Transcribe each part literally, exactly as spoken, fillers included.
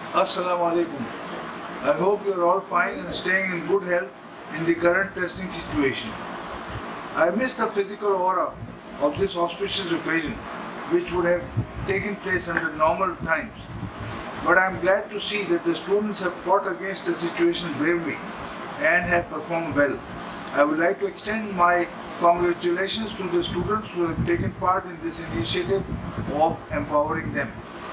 Assalamu alaikum. I hope you are all fine and staying in good health in the current testing situation. I miss the physical aura of this auspicious occasion which would have taken place under normal times. But I am glad to see that the students have fought against the situation bravely and have performed well. I would like to extend my congratulations to the students who have taken part in this initiative of empowering them.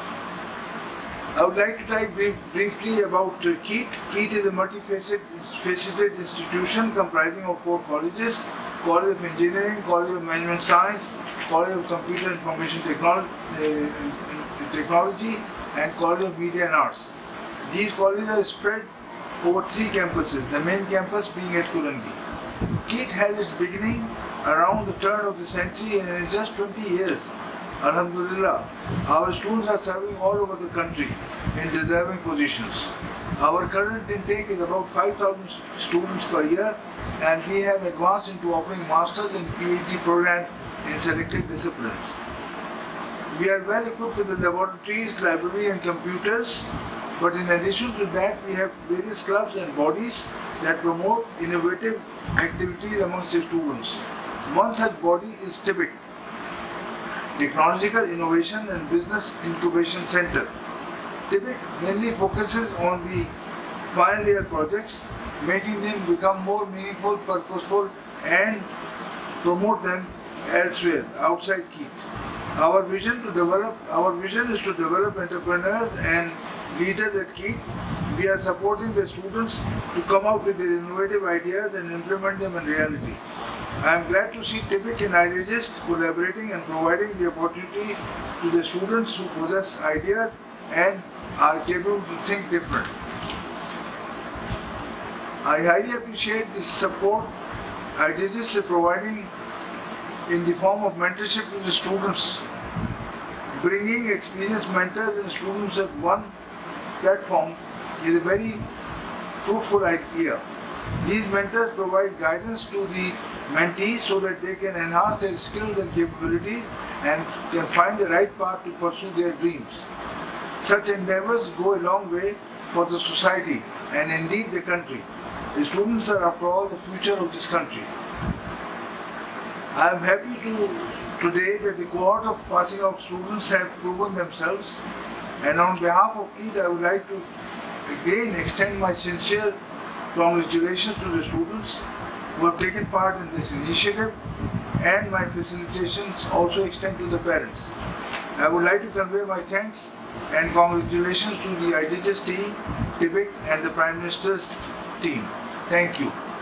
I would like to talk brief, briefly about uh, KEET. KEET is a multifaceted institution comprising of four colleges: College of Engineering, College of Management Science, College of Computer Information Technology, uh, Technology and College of Media and Arts. These colleges are spread over three campuses, the main campus being at Kurangi. KEET has its beginning around the turn of the century, and in just twenty years, Alhamdulillah, our students are serving all over the country in deserving positions. Our current intake is about five thousand students per year, and we have advanced into offering masters and PhD programs in selected disciplines. We are well equipped with the laboratories, library and computers, but in addition to that, we have various clubs and bodies that promote innovative activities amongst the students. One such body is TIBIC, Technological Innovation and Business Incubation Center. TIBIC mainly focuses on the final year projects, making them become more meaningful, purposeful and promote them elsewhere, outside KEET. Our vision to develop, our vision is to develop entrepreneurs and leaders at KEET. We are supporting the students to come out with their innovative ideas and implement them in reality. I am glad to see TIBIC and IDGist collaborating and providing the opportunity to the students who possess ideas and are capable to think different. I highly appreciate the support IDGist is providing in the form of mentorship to the students. Bringing experienced mentors and students at one platform is a very fruitful idea. These mentors provide guidance to the mentees so that they can enhance their skills and capabilities and can find the right path to pursue their dreams. Such endeavors go a long way for the society and indeed the country. The students are, after all, the future of this country. I am happy to today that the cohort of passing out students have proven themselves, and on behalf of KEET, I would like to again extend my sincere congratulations to the students who have taken part in this initiative, and my felicitations also extend to the parents. I would like to convey my thanks and congratulations to the IDGist team, TIBIC and the Prime Minister's team. Thank you.